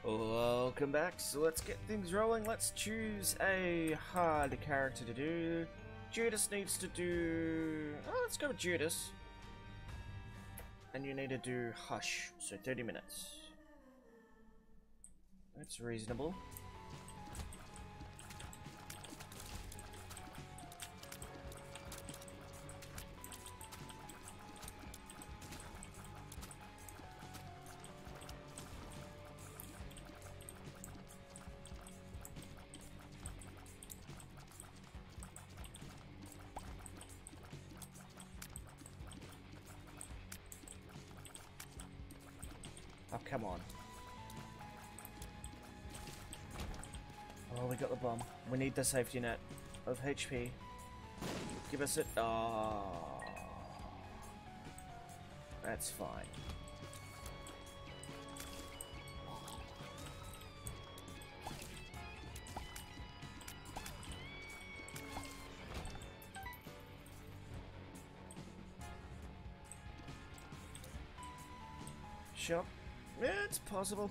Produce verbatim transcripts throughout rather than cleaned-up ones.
Welcome back, so let's get things rolling. Let's choose a hard character to do. Judas needs to do... Oh, let's go with Judas. And you need to do Hush, so thirty minutes. That's reasonable. Oh, come on. Oh, we got the bomb. We need the safety net of H P. Give us it. Oh. That's fine. Sure. Yeah, it's possible.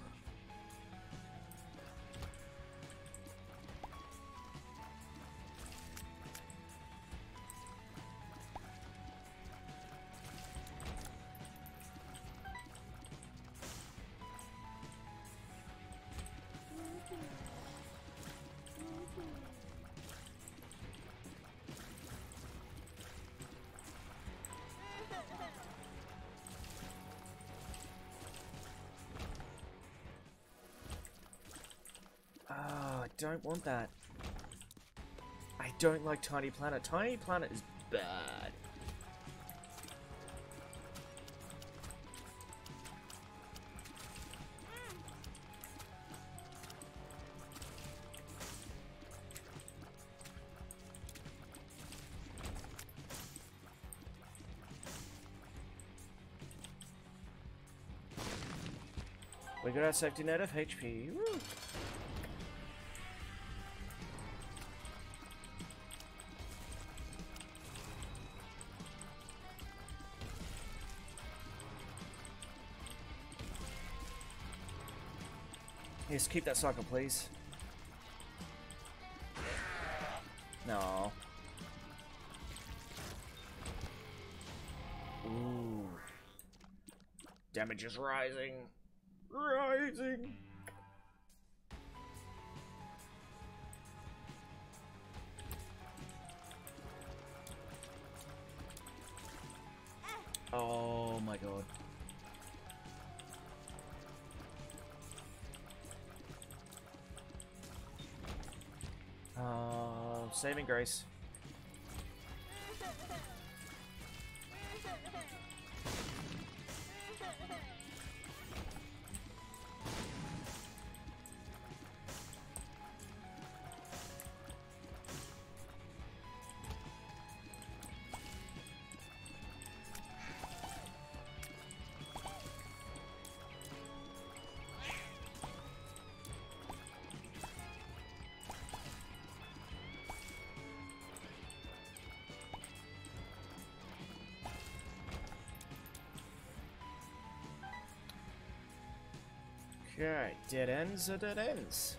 I don't want that. I don't like Tiny Planet. Tiny Planet is bad. We got our safety net of H P. Woo. Yes, keep that cycle, please. No. Ooh. Damage is rising. Rising. Oh my god. Uh, saving grace. Okay, dead ends are dead ends.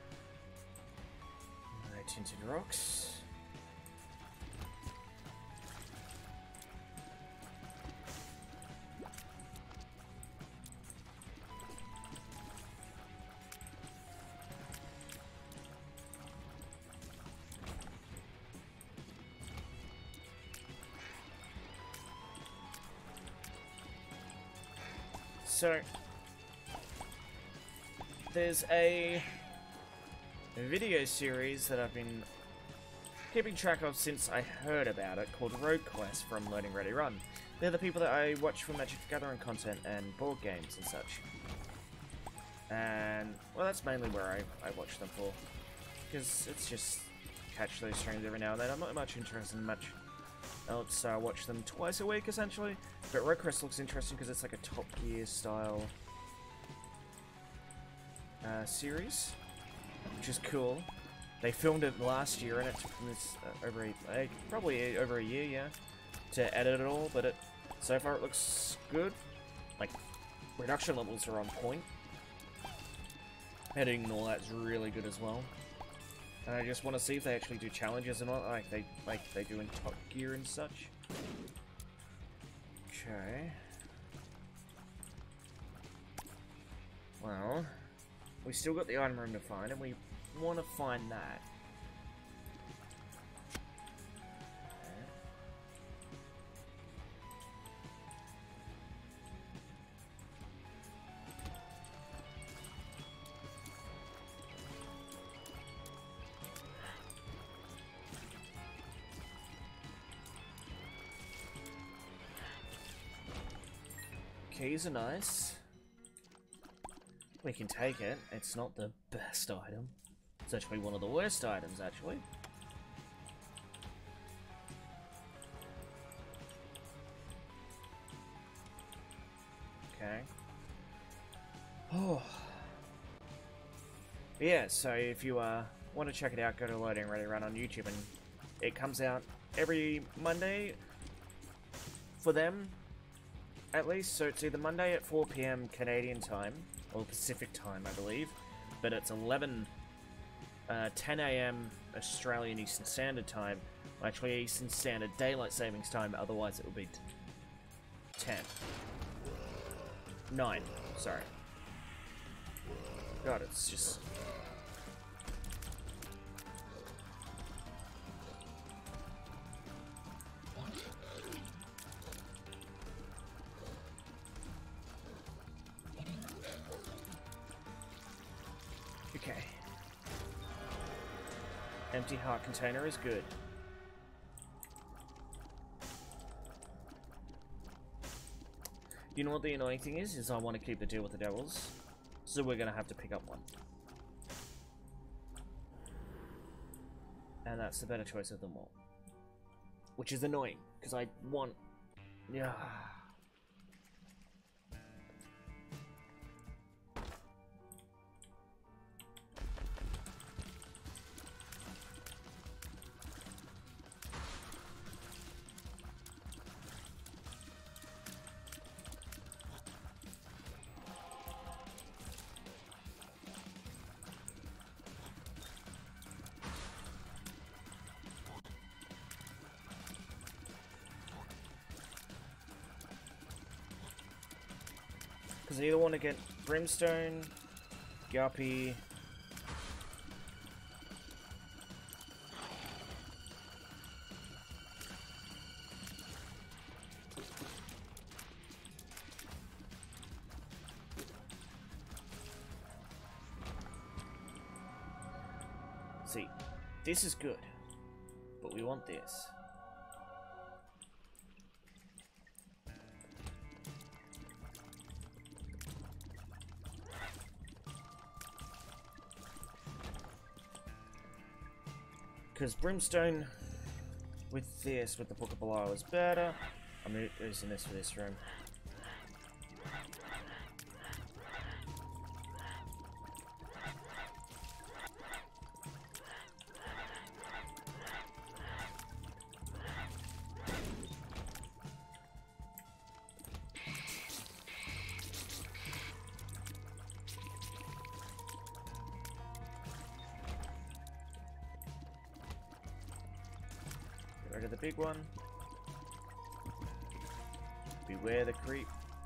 Alright, tinted rocks. So there's a video series that I've been keeping track of since I heard about it called Road Quest from Learning Ready Run. They're the people that I watch for Magic the Gathering content and board games and such. And, well, that's mainly where I, I watch them for. Because it's just catch those streams every now and then. I'm not much interested in much else, so I watch them twice a week, essentially. But Road Quest looks interesting because it's like a Top Gear style Uh, series, which is cool. They filmed it last year, and it took them this uh, over a, uh, probably over a year, yeah, to edit it all. But it so far it looks good. Like, reduction levels are on point. Editing and all that's really good as well. And I just want to see if they actually do challenges or not, like they like they do in Top Gear and such. Okay. Well, we still got the item room to find, and we want to find that. Keys are nice. We can take it. It's not the best item. It's actually one of the worst items, actually. Okay. Oh. Yeah, so if you uh, want to check it out, go to Loading Ready Run on YouTube, and it comes out every Monday for them. At least, so it's either Monday at four P M Canadian time, or Pacific time, I believe, but it's eleven, uh, ten A M Australian Eastern Standard Time, actually Eastern Standard Daylight Savings Time, otherwise it would be ten. nine, sorry. God, it's just... Okay. Empty heart container is good. You know what the annoying thing is? Is I want to keep the deal with the devils. So we're going to have to pick up one. And that's the better choice of them all. Which is annoying, because I want... Yeah... Because I either want to get Brimstone, Guppy... See, this is good, but we want this. Because Brimstone with this, with the Book of Belial, is better. I'm using this for this room. Rid of the big one. Beware the creep.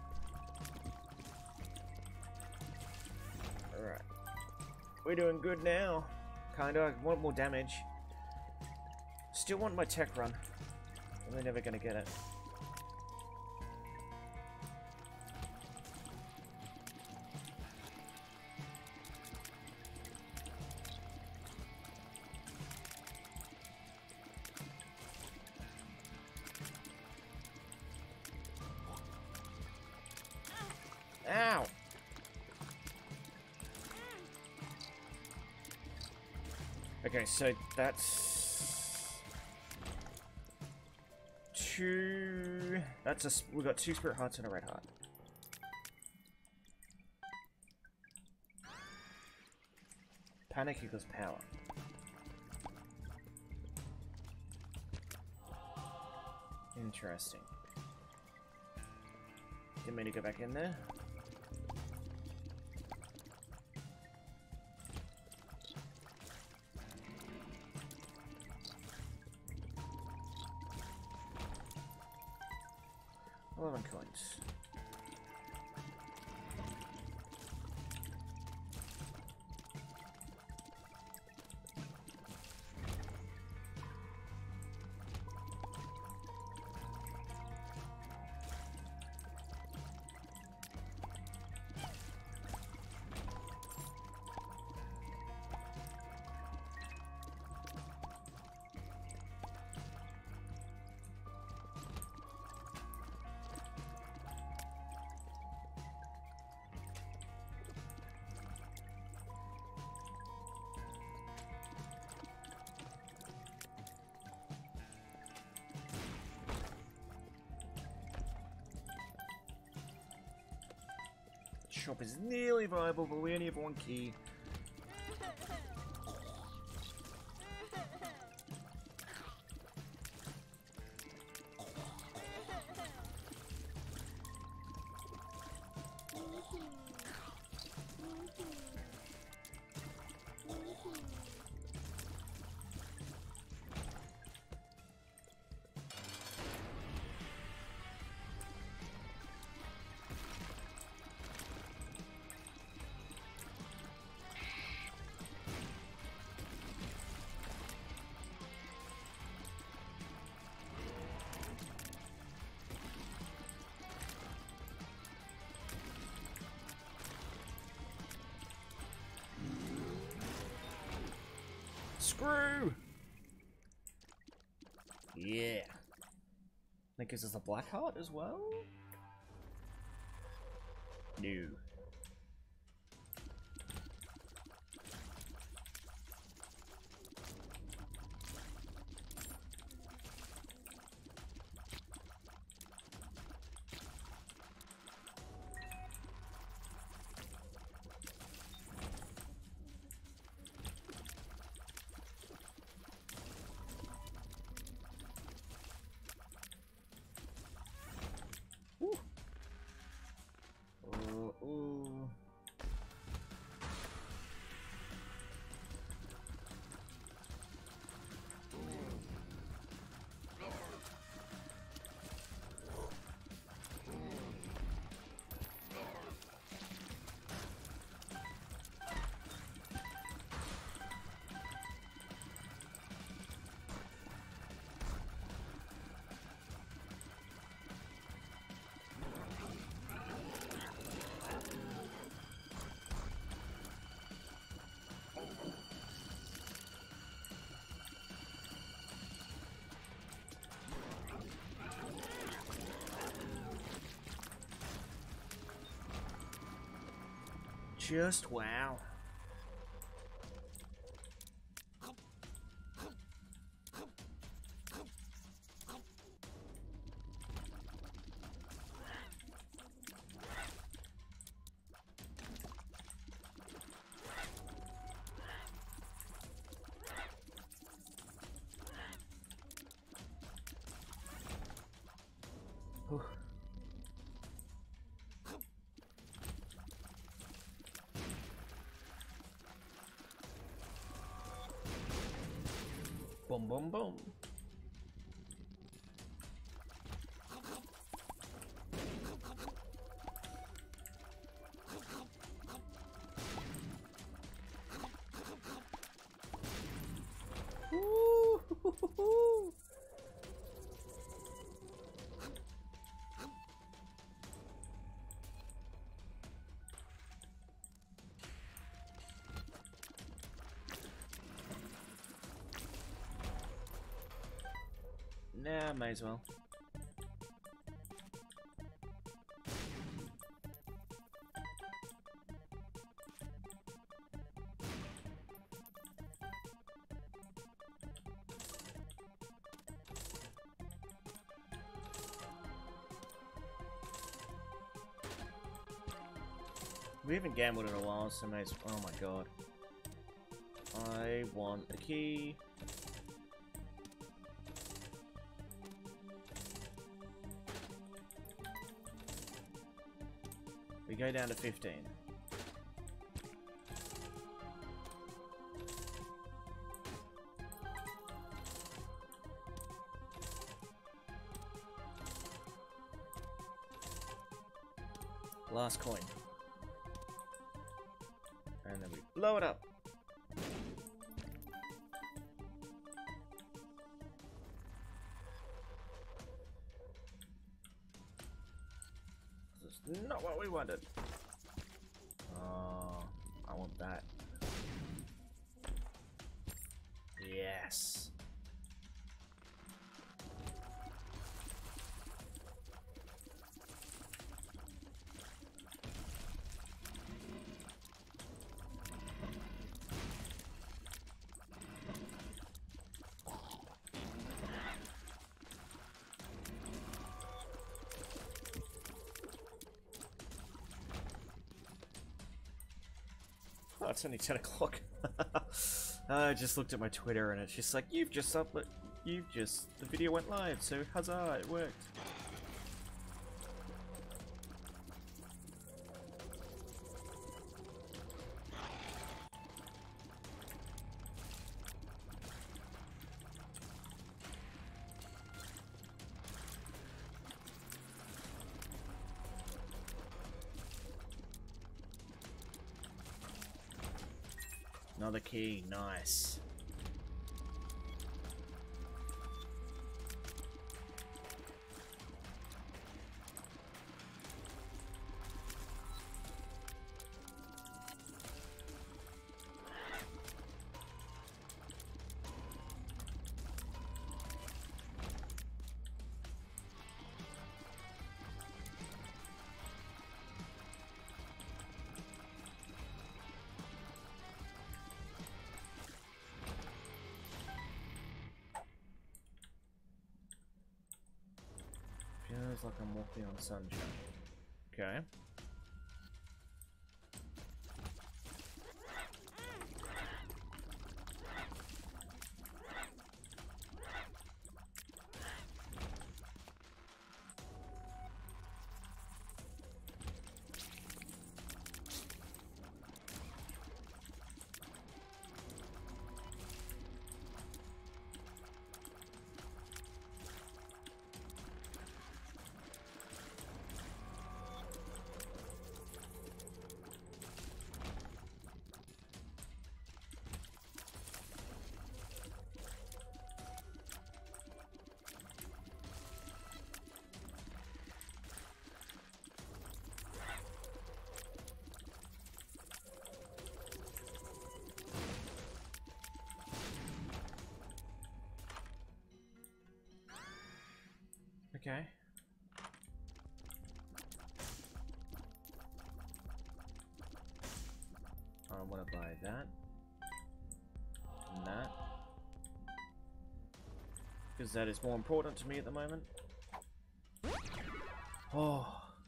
Alright. We're doing good now. Kinda. I want more damage. Still want my tech run. We're never gonna get it. Ow! Okay, so that's two. That's a. We got two spirit hearts and a red heart. Panic equals power. Interesting. Didn't mean to go back in there. eleven coins. Shop is nearly viable, but we only have one key. Screw! Yeah. That gives us a black heart as well? No. Ooh. Just wow. Whew. Boom, boom, boom. Woo-hoo-hoo-hoo. Nah, might as well. We haven't gambled in a while, so may as oh my god. I want a key. We go down to fifteen. Last coin. And then we blow it up. This is not what we wanted. Oh, I want that. Yes. Oh, it's only ten o'clock. I just looked at my Twitter and it's just like, you've just uploaded, you've just, the video went live, so huzzah, it worked. Another key, nice. Feels like I'm walking on sunshine. Okay. Okay. I want to buy that. And that. Because that is more important to me at the moment. Oh.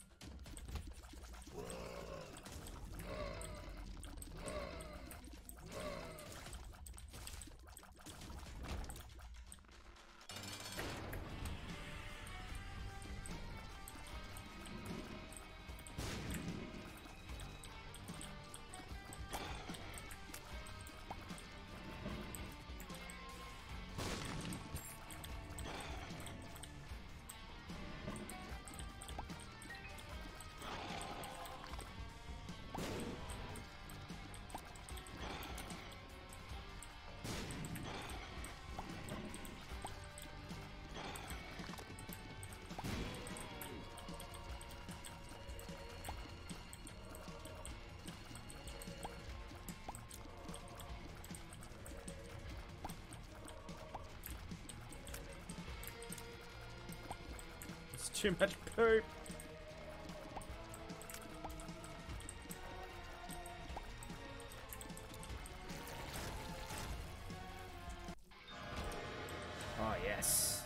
Too much poop. Oh, yes.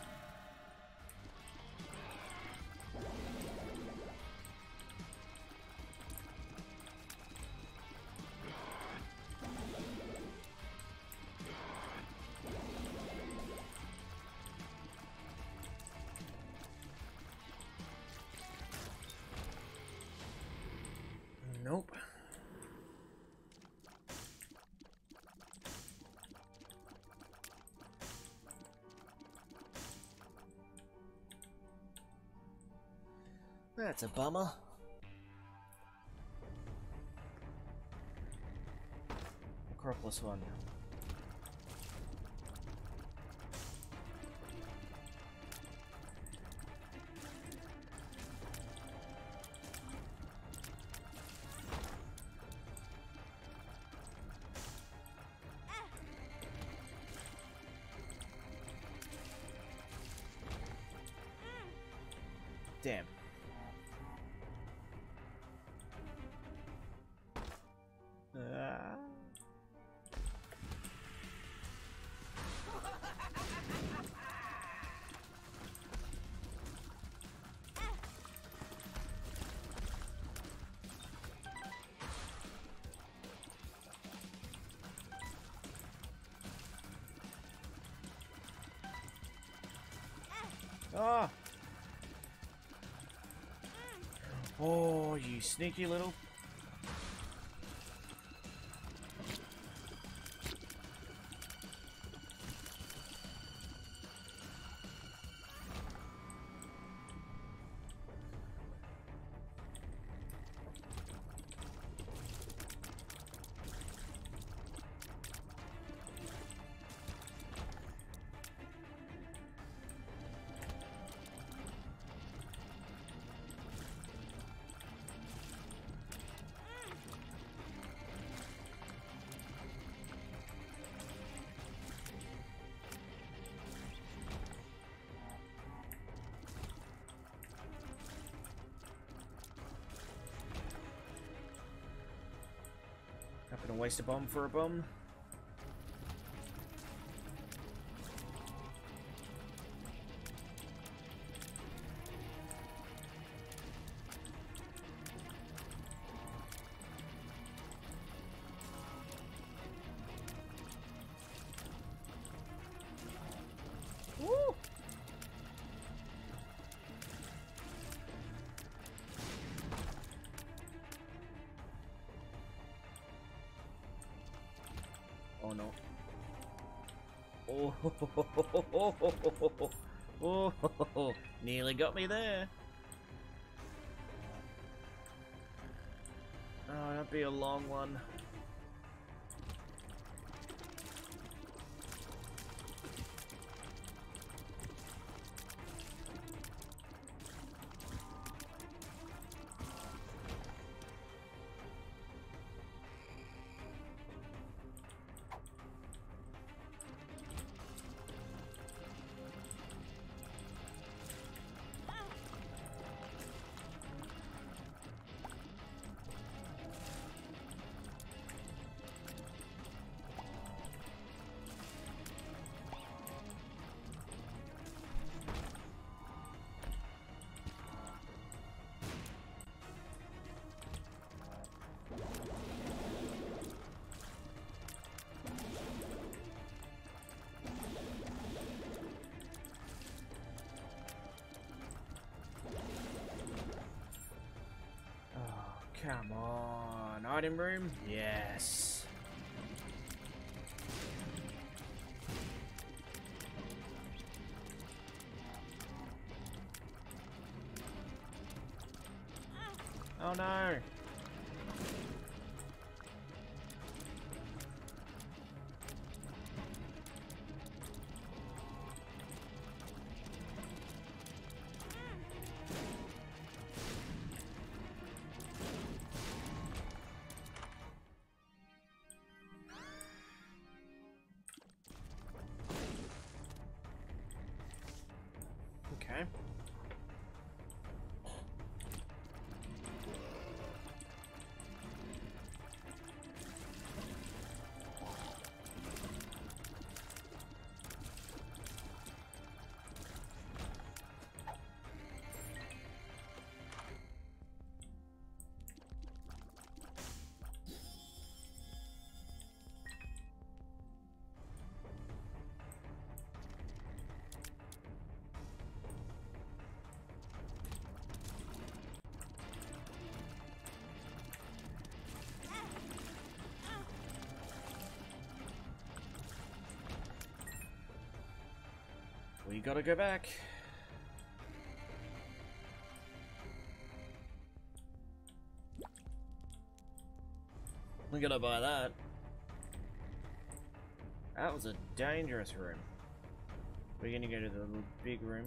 Nope. That's a bummer. Acropolis one. Damn. Ah. Ah. Oh, you sneaky little... Not gonna waste a bomb for a bomb. Woo! Oh no. Oh, ho, ho, ho, ho, ho, ho, ho, ho. Oh, ho, ho, ho. Nearly got me there. Oh, that'd be a long one. Come on, item room? Yes. Oh no. Okay. We gotta go back. We gotta buy that. That was a dangerous room. We're gonna go to the little big room.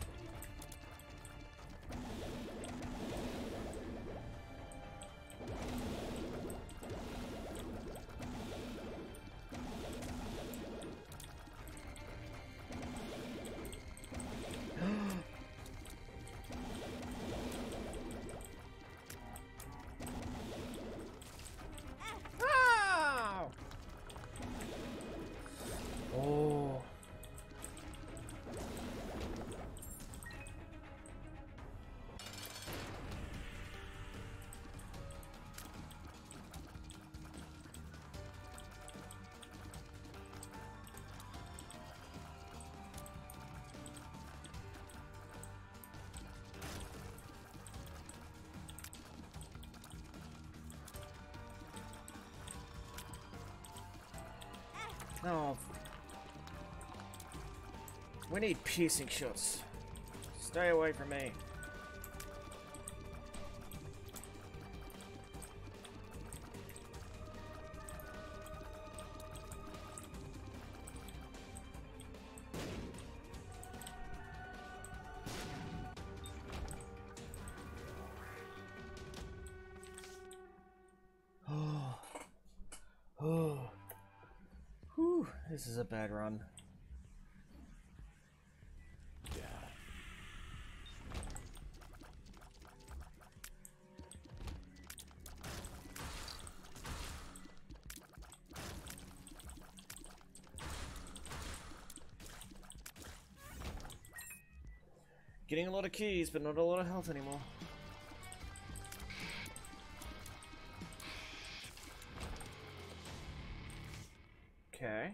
Oh. We need piercing shots. Stay away from me. Oh. Oh. Whew, this is a bad run. Yeah. Getting a lot of keys, but not a lot of health anymore. Okay.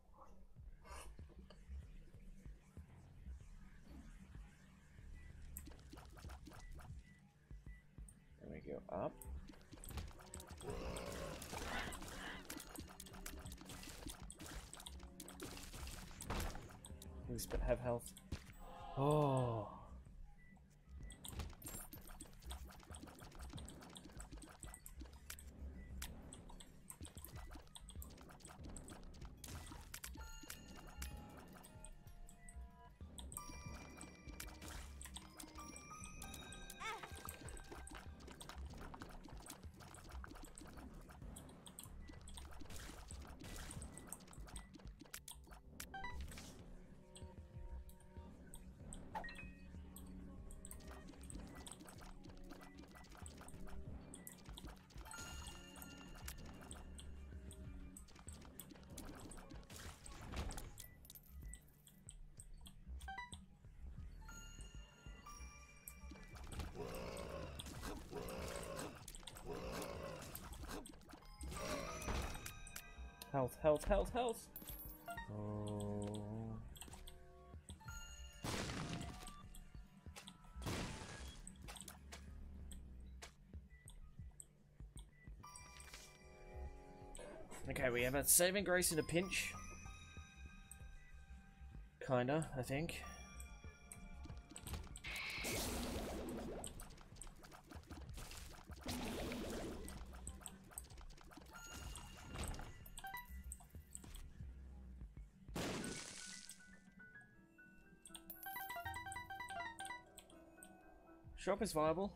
Then we go up. Please have health. Oh. Health, health, health, health. Oh. Okay, we have a saving grace in a pinch. Kinda, I think. Shop is viable.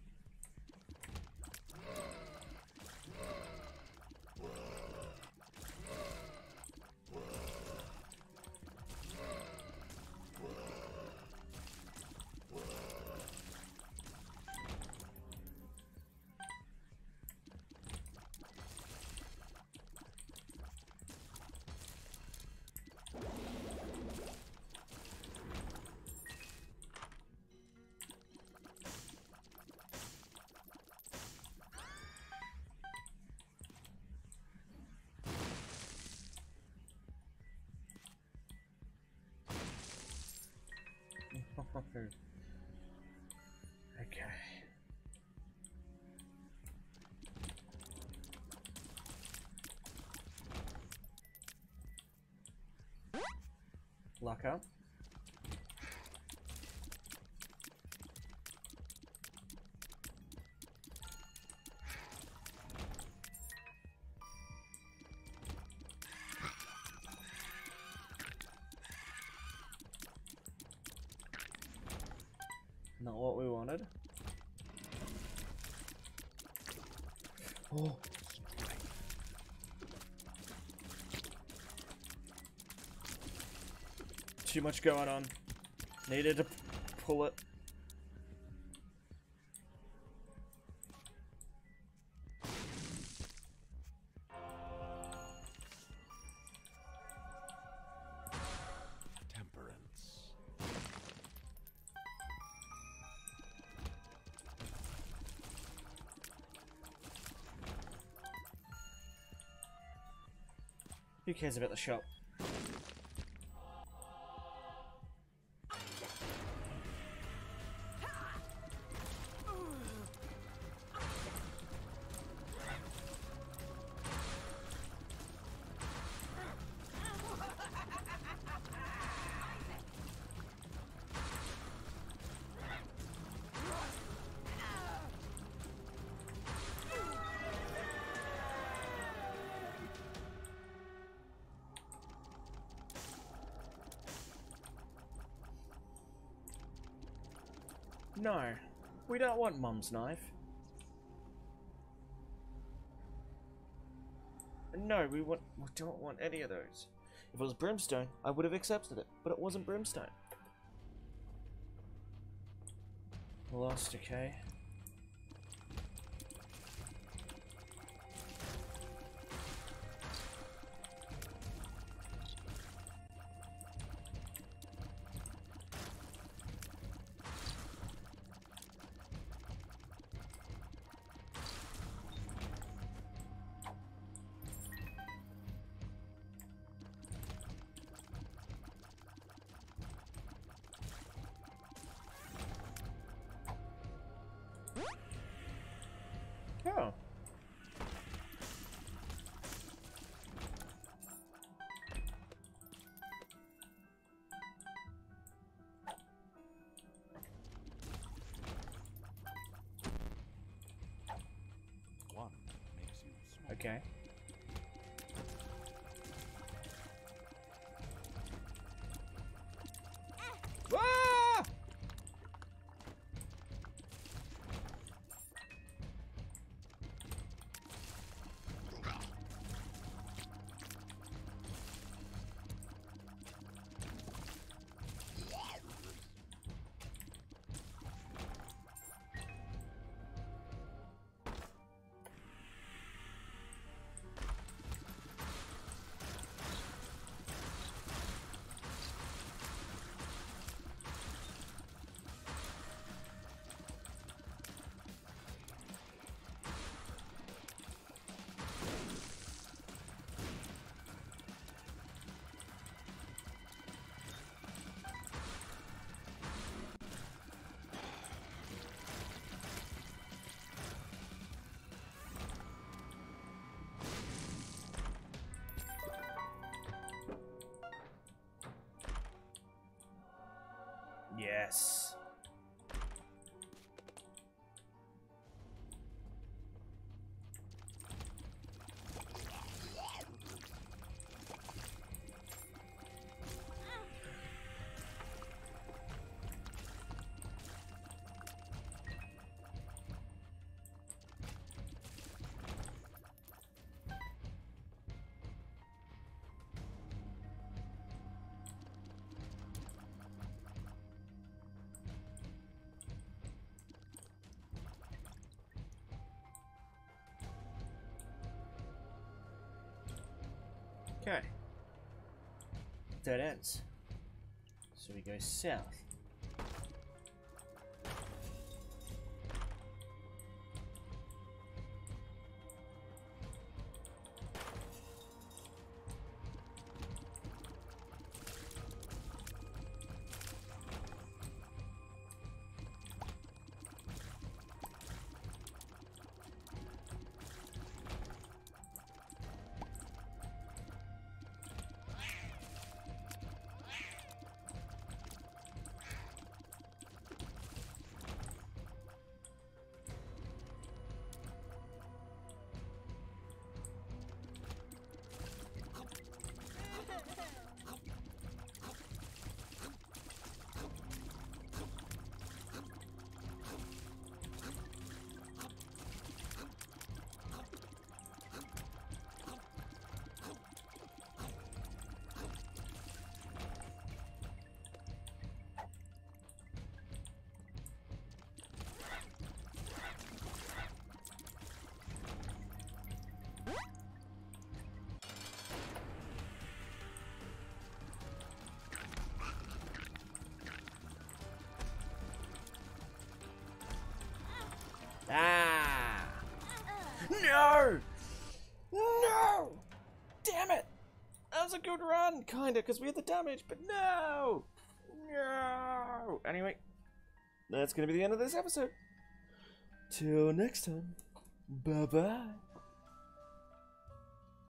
Okay. Lock up. Oh. Too much going on. Needed to pull it. Temperance. Who cares about the shop? No, we don't want Mum's knife. No, we want we don't want any of those. If it was brimstone, I would have accepted it, but it wasn't brimstone. Lost, okay. Oh. One makes you small. Okay. Ah! Yes. Okay. Dead ends. So we go south. Damn it! That was a good run, kinda, because we had the damage, but no! No! Anyway, that's gonna be the end of this episode. Till next time, bye-bye.